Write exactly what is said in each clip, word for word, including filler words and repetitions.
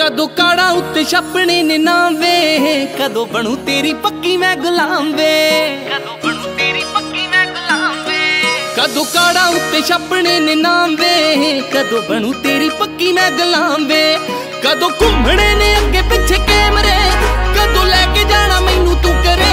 कदों काड़ा उत्ते छपने ने नाम वे, कदों बनू तेरी पक्की मैं गुलाम वे, कदों बनू तेरी पक्की मैं गुलाम वे। कदों काड़ा उत्ते छपने ने नाम वे, कदों बनू तेरी पक्की मैं गुलाम वे। कदों घूमने ने अगे पिछे कैमरे, कदों लेके जाना मैनू तू करे।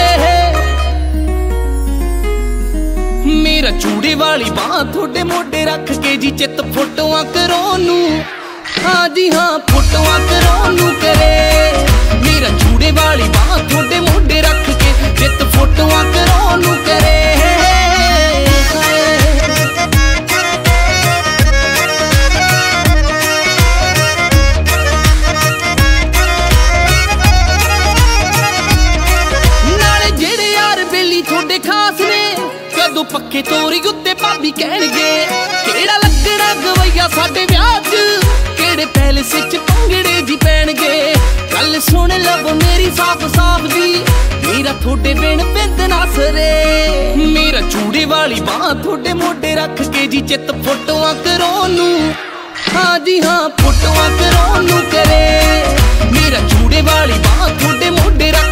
मेरा चूड़े वाली बांह थोड़े मोढे रख के जी चित फोटोआं करोनू, हाँ जी हाँ फोटोआं करोनू करे। मेरा चूड़े वाली बांह थोड़े मोढे रख के चित फोटोआं करोनू करे। नाले जेड़े यार बेली थोड़े खास ने, कदों पक्के तोरी उत्ते भाभी कहणगे केड़ा लगना गवैया साडे विआह च, केड़े पैलेस च भंगड़े जी पैणगे। गल सुन लव मेरी साफ साफ जी, मेरा थोड़े बिन बिंद ना सरे। मेरा चूड़े वाली बांह थोड़े मोढे रख के जी चित फोटोआं करोनू, हाँ जी हाँ फोटोआं करोनू करे। मेरा चूड़े वाली बांह थोड़े मोढे रख